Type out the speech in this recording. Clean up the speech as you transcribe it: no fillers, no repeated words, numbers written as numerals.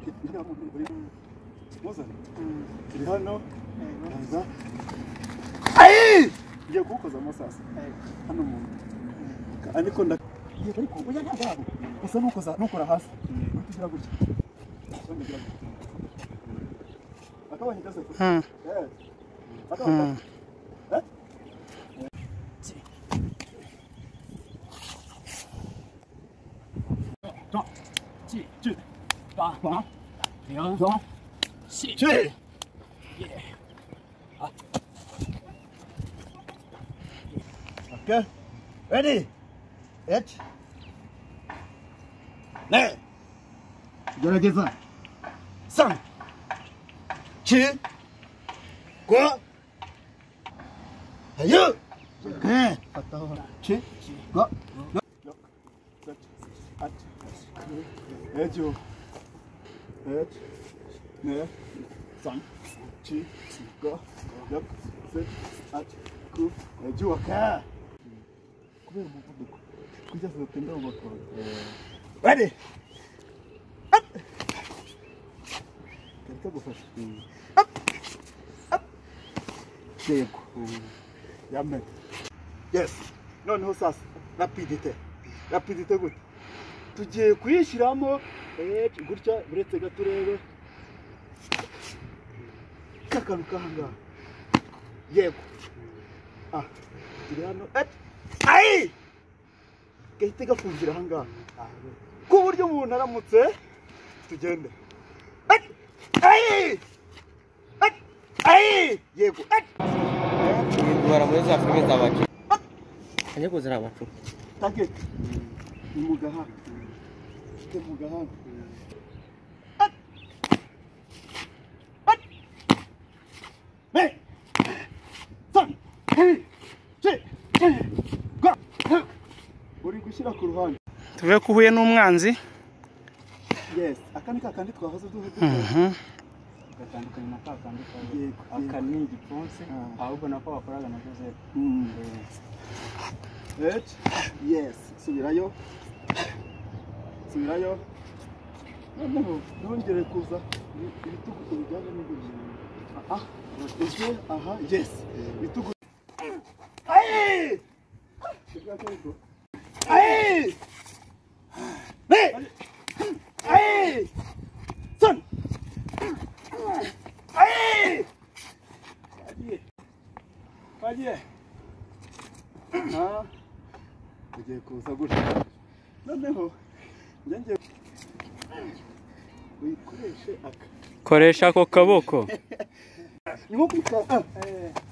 muzana turi hano naza ai ngiye kukoza amasasa hano mu ariko ariko oya ntabwo gusa nukora hasi tugira gutya akabanye kaza akabanye Okay, ready? It. Ne. Gerageza. Sam. Chi. Go. Ayo. Okay. Chi. Go. At. Ejo. Et. Ne. Sam. Chi. Go. Look. Sit. At. Go. Ejo. Okay. Ready? Up! Up! Up! Chego. Yamen. Yes. Noneho sasa rapidite. Rapidite gute. Tugiye kuyishiramo gutya buretse gaturebe. Kakaruka hanga. Yego. Ah. Turi hano. Ai! Gahite gafungira hanga. Ku buryo umuntu aramutse tugende. Ai! Ai! Yego. Ndwara muri za filime zabaje. Anye kuzira abacu. Target. Imugaha. Imugaha. Hey! Son! Hey! Uri gushyira ku ruhande tuve kuhuye n'umwanzi. Yes, akandi kakandi twahoze duhe gatandukanye na kakandi akani igiponse ahubwo nako bakoraga na Joseph. Yes, subirayo noneho nongere kuza ibitugu kubijyanye n'ibyo aha yes ibitugu ai ai hey ai son ai Padie ugiye kuza gutya noneho njye uyikoreshe aka koresha ako kaboko niko kwita